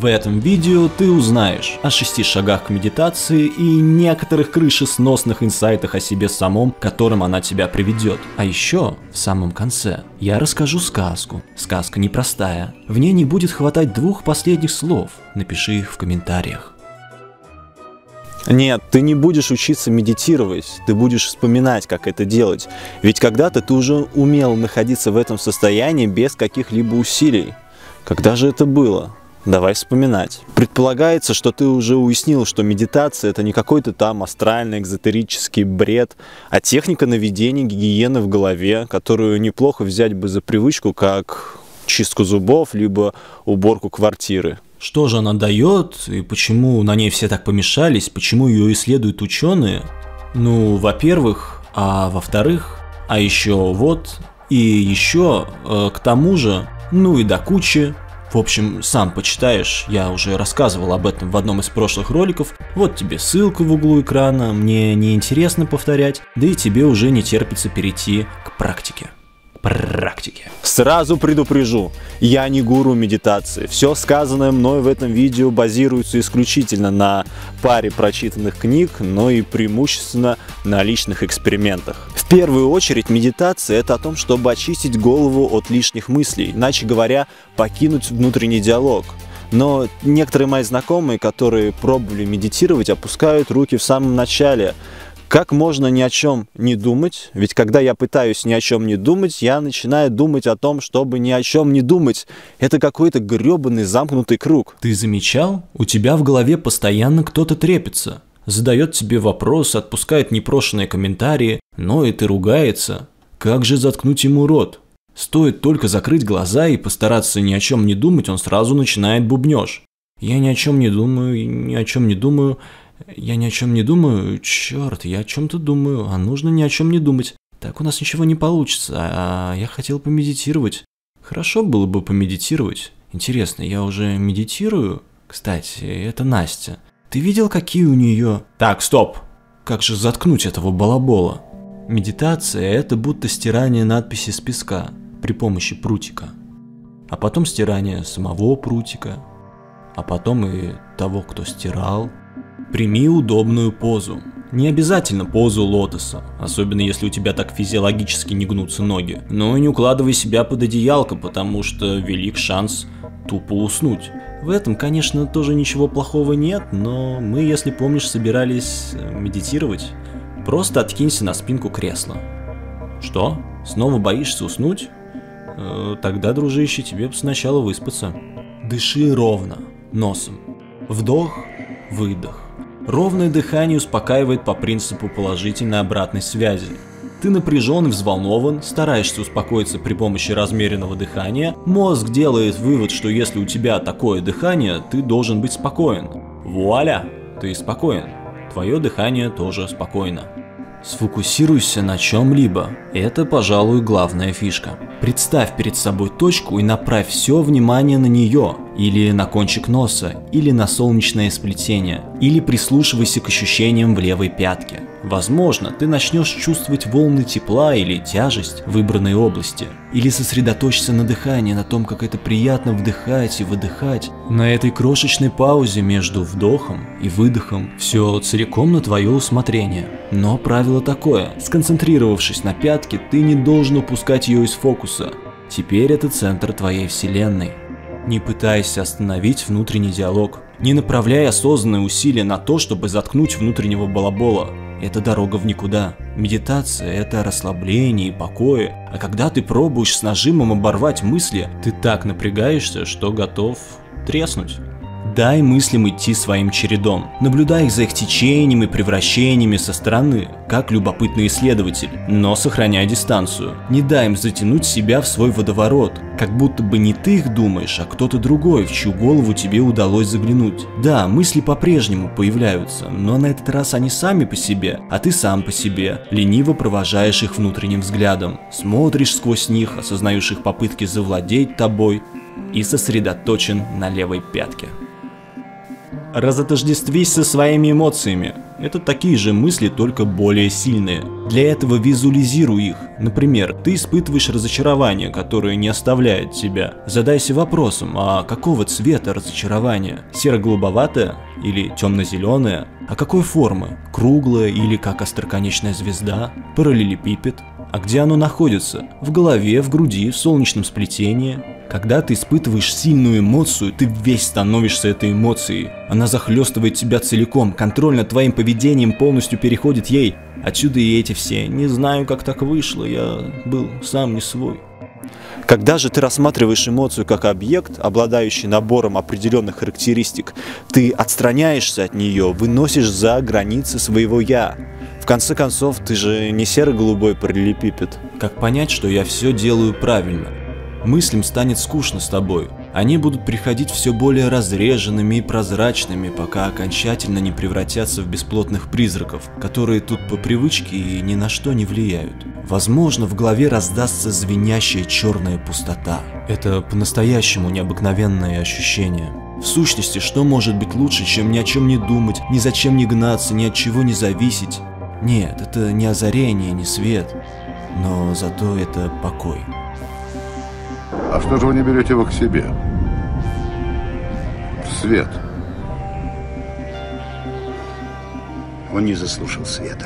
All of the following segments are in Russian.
В этом видео ты узнаешь о 6 шагах к медитации и некоторых крышесносных инсайтах о себе самом, к которым она тебя приведет. А еще, в самом конце, я расскажу сказку. Сказка непростая. В ней не будет хватать 2 последних слов. Напиши их в комментариях. Нет, ты не будешь учиться медитировать, ты будешь вспоминать, как это делать. Ведь когда-то ты уже умел находиться в этом состоянии без каких-либо усилий. Когда же это было? Давай вспоминать. Предполагается, что ты уже уяснил, что медитация — это не какой-то там астральный, экзотерический бред, а техника наведения гигиены в голове, которую неплохо взять бы за привычку, как чистку зубов, либо уборку квартиры. Что же она дает и почему на ней все так помешались, почему ее исследуют ученые? Ну, во-первых, а во-вторых, а еще вот, и еще, к тому же, ну и до кучи. В общем, сам почитаешь, я уже рассказывал об этом в одном из прошлых роликов. Вот тебе ссылка в углу экрана, мне не интересно повторять, да и тебе уже не терпится перейти к практике. Сразу предупрежу, я не гуру медитации. Все сказанное мной в этом видео базируется исключительно на паре прочитанных книг, но и преимущественно на личных экспериментах. В первую очередь медитация — это о том, чтобы очистить голову от лишних мыслей, иначе говоря, покинуть внутренний диалог. Но некоторые мои знакомые, которые пробовали медитировать, опускают руки в самом начале. Как можно ни о чем не думать? Ведь когда я пытаюсь ни о чем не думать, я начинаю думать о том, чтобы ни о чем не думать. Это какой-то гребаный замкнутый круг. Ты замечал? У тебя в голове постоянно кто-то трепется. Задает тебе вопрос, отпускает непрошенные комментарии, ноет и ругается. Как же заткнуть ему рот? Стоит только закрыть глаза и постараться ни о чем не думать, он сразу начинает бубнёж. Я ни о чем не думаю, ни о чем не думаю. Я ни о чем не думаю, черт, я о чем-то думаю, а нужно ни о чем не думать. Так у нас ничего не получится, а я хотел помедитировать. Хорошо было бы помедитировать. Интересно, я уже медитирую? Кстати, это Настя. Ты видел, какие у нее... Так, стоп! Как же заткнуть этого балабола? Медитация — это будто стирание надписи с песка при помощи прутика. А потом стирание самого прутика. А потом и того, кто стирал. Прими удобную позу. Не обязательно позу лотоса, особенно если у тебя так физиологически не гнутся ноги. Но и не укладывай себя под одеялко, потому что велик шанс тупо уснуть. В этом, конечно, тоже ничего плохого нет, но мы, если помнишь, собирались медитировать. Просто откинься на спинку кресла. Что? Снова боишься уснуть? Тогда, дружище, тебе бы сначала выспаться. Дыши ровно, носом. Вдох, выдох. Ровное дыхание успокаивает по принципу положительной обратной связи. Ты напряжен и взволнован, стараешься успокоиться при помощи размеренного дыхания. Мозг делает вывод, что если у тебя такое дыхание, ты должен быть спокоен. Вуаля, ты спокоен. Твое дыхание тоже спокойно. Сфокусируйся на чем-либо. Это, пожалуй, главная фишка. Представь перед собой точку и направь все внимание на нее. Или на кончик носа, или на солнечное сплетение. Или прислушивайся к ощущениям в левой пятке. Возможно, ты начнешь чувствовать волны тепла или тяжесть в выбранной области. Или сосредоточься на дыхании, на том, как это приятно вдыхать и выдыхать. На этой крошечной паузе между вдохом и выдохом все целиком на твое усмотрение. Но правило такое: сконцентрировавшись на пятке, ты не должен упускать ее из фокуса. Теперь это центр твоей вселенной. Не пытайся остановить внутренний диалог. Не направляй осознанные усилия на то, чтобы заткнуть внутреннего балабола. Это дорога в никуда. Медитация — это расслабление и покой. А когда ты пробуешь с нажимом оборвать мысли, ты так напрягаешься, что готов треснуть. Дай мыслям идти своим чередом. Наблюдай их за их течениями и превращениями со стороны, как любопытный исследователь, но сохраняй дистанцию. Не дай им затянуть себя в свой водоворот, как будто бы не ты их думаешь, а кто-то другой, в чью голову тебе удалось заглянуть. Да, мысли по-прежнему появляются, но на этот раз они сами по себе, а ты сам по себе. Лениво провожаешь их внутренним взглядом, смотришь сквозь них, осознаешь их попытки завладеть тобой и сосредоточен на левой пятке. Разотождествись со своими эмоциями. Это такие же мысли, только более сильные. Для этого визуализируй их. Например, ты испытываешь разочарование, которое не оставляет тебя. Задайся вопросом, а какого цвета разочарование? Серо-голубоватое или темно-зеленое? А какой формы? Круглое или как остроконечная звезда? Параллелепипед? А где оно находится? В голове, в груди, в солнечном сплетении? Когда ты испытываешь сильную эмоцию, ты весь становишься этой эмоцией. Она захлестывает тебя целиком, контроль над твоим поведением полностью переходит ей. Отсюда и эти все «не знаю, как так вышло, я был сам не свой». Когда же ты рассматриваешь эмоцию как объект, обладающий набором определенных характеристик, ты отстраняешься от нее, выносишь за границы своего «я». В конце концов, ты же не серо-голубой параллелепипед. Как понять, что я все делаю правильно? Мыслям станет скучно с тобой. Они будут приходить все более разреженными и прозрачными, пока окончательно не превратятся в бесплотных призраков, которые тут по привычке и ни на что не влияют. Возможно, в голове раздастся звенящая черная пустота. Это по-настоящему необыкновенное ощущение. В сущности, что может быть лучше, чем ни о чем не думать, ни зачем не гнаться, ни от чего не зависеть? Нет, это не озарение, не свет, но зато это покой. А что же вы не берете его к себе? В свет. Он не заслужил света.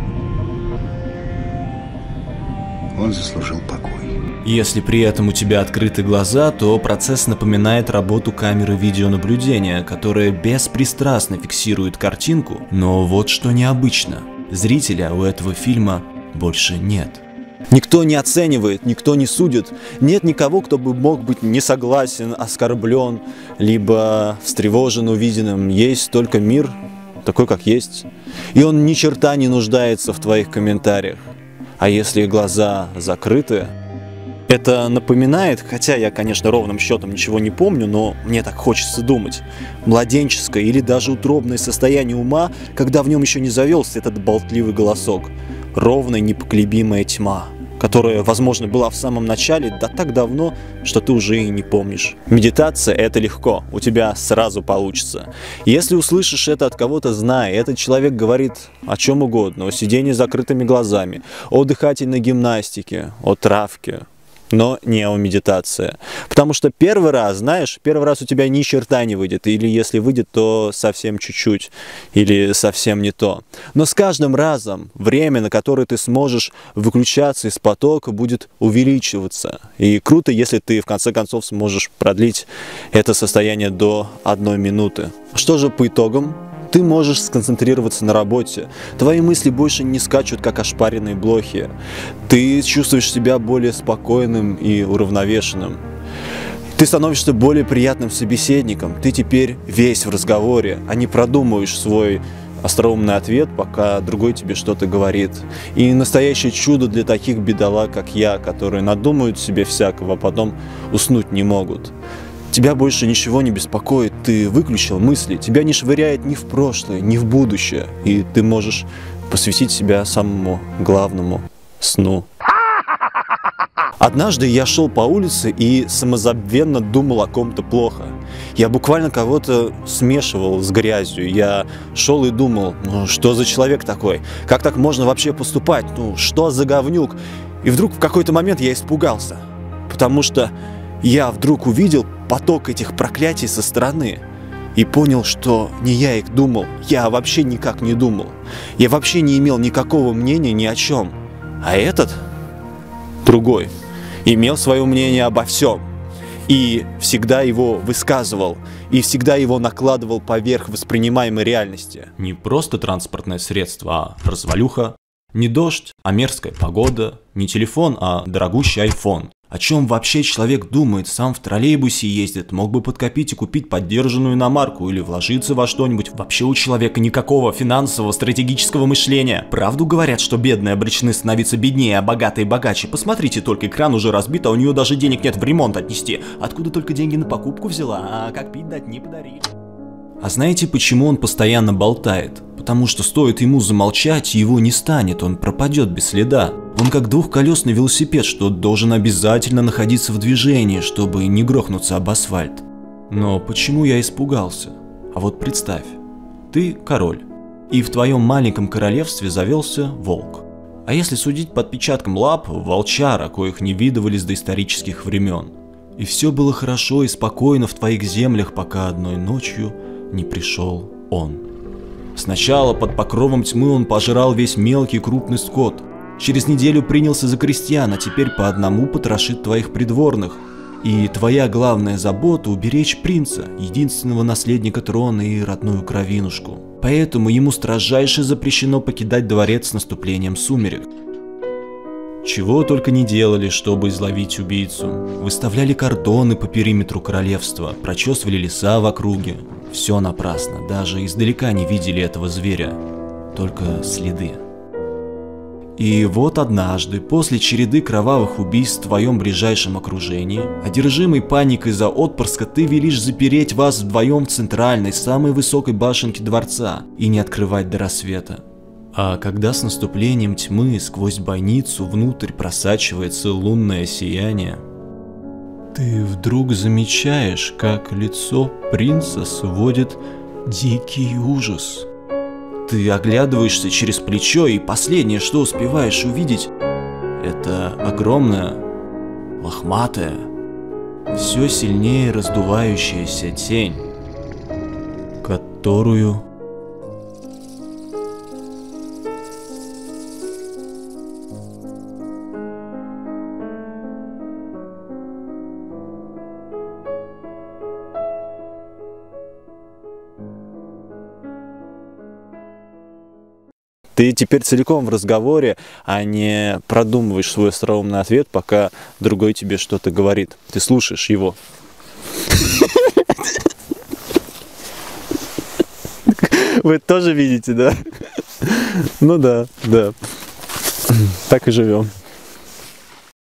Он заслужил покой. Если при этом у тебя открыты глаза, то процесс напоминает работу камеры видеонаблюдения, которая беспристрастно фиксирует картинку, но вот что необычно. Зрителя у этого фильма больше нет. Никто не оценивает, никто не судит. Нет никого, кто бы мог быть не согласен, оскорблен, либо встревожен увиденным. Есть только мир, такой как есть. И он ни черта не нуждается в твоих комментариях. А если глаза закрыты, это напоминает, хотя я, конечно, ровным счетом ничего не помню, но мне так хочется думать, младенческое или даже утробное состояние ума, когда в нем еще не завелся этот болтливый голосок. Ровная, непоколебимая тьма, которая, возможно, была в самом начале, да так давно, что ты уже и не помнишь. Медитация – это легко, у тебя сразу получится. Если услышишь это от кого-то, знай, этот человек говорит о чем угодно, о сидении с закрытыми глазами, о дыхательной гимнастике, о травке, но не о медитации. Потому что первый раз у тебя ни черта не выйдет, или если выйдет, то совсем чуть-чуть, или совсем не то. Но с каждым разом время, на которое ты сможешь выключаться из потока, будет увеличиваться. И круто, если ты в конце концов сможешь продлить это состояние до 1 минуты. Что же по итогам? Ты можешь сконцентрироваться на работе. Твои мысли больше не скачут, как ошпаренные блохи. Ты чувствуешь себя более спокойным и уравновешенным. Ты становишься более приятным собеседником. Ты теперь весь в разговоре, а не продумываешь свой остроумный ответ, пока другой тебе что-то говорит. И настоящее чудо для таких бедолаг, как я, которые надумают себе всякого, а потом уснуть не могут. Тебя больше ничего не беспокоит, ты выключил мысли, тебя не швыряет ни в прошлое, ни в будущее, и ты можешь посвятить себя самому главному – сну. Однажды я шел по улице и самозабвенно думал о ком-то плохо. Я буквально кого-то смешивал с грязью. Я шел и думал, ну что за человек такой? Как так можно вообще поступать? Ну что за говнюк? И вдруг в какой-то момент я испугался, потому что я вдруг увидел поток этих проклятий со стороны и понял, что не я их думал, я вообще никак не думал. Я вообще не имел никакого мнения ни о чем. А этот, другой, имел свое мнение обо всем. И всегда его высказывал, и всегда его накладывал поверх воспринимаемой реальности. Не просто транспортное средство, а развалюха. Не дождь, а мерзкая погода. Не телефон, а дорогущий iPhone. О чем вообще человек думает? Сам в троллейбусе ездит, мог бы подкопить и купить поддержанную иномарку или вложиться во что-нибудь. Вообще у человека никакого финансового стратегического мышления. Правду говорят, что бедные обречены становиться беднее, а богатые богаче. Посмотрите, только экран уже разбит, а у нее даже денег нет в ремонт отнести. Откуда только деньги на покупку взяла, а как пить дать не подарили. А знаете, почему он постоянно болтает? Потому что стоит ему замолчать, его не станет, он пропадет без следа. Он как двухколесный велосипед, что должен обязательно находиться в движении, чтобы не грохнуться об асфальт. Но почему я испугался? А вот представь, ты король. и в твоем маленьком королевстве завелся волк. А если судить по отпечаткам лап, волчара, коих не видывали с доисторических времен. И все было хорошо и спокойно в твоих землях, пока одной ночью не пришел он. Сначала под покровом тьмы он пожрал весь мелкий и крупный скот. Через неделю принялся за крестьян, а теперь по одному потрошит твоих придворных. И твоя главная забота — уберечь принца, единственного наследника трона и родную кровинушку. Поэтому ему строжайше запрещено покидать дворец с наступлением сумерек. Чего только не делали, чтобы изловить убийцу. Выставляли кордоны по периметру королевства, прочесывали леса в округе. Все напрасно, даже издалека не видели этого зверя, только следы. И вот однажды, после череды кровавых убийств в твоем ближайшем окружении, одержимый паникой за отпрыска, ты велишь запереть вас вдвоем в центральной, самой высокой башенке дворца и не открывать до рассвета. А когда с наступлением тьмы сквозь бойницу внутрь просачивается лунное сияние, ты вдруг замечаешь, как лицо принца сводит дикий ужас. Ты оглядываешься через плечо, и последнее, что успеваешь увидеть, это огромная, лохматая, все сильнее раздувающаяся тень, которую ты теперь целиком в разговоре, а не продумываешь свой остроумный ответ, пока другой тебе что-то говорит. Ты слушаешь его. Вы тоже видите, да? Ну да, да. Так и живем.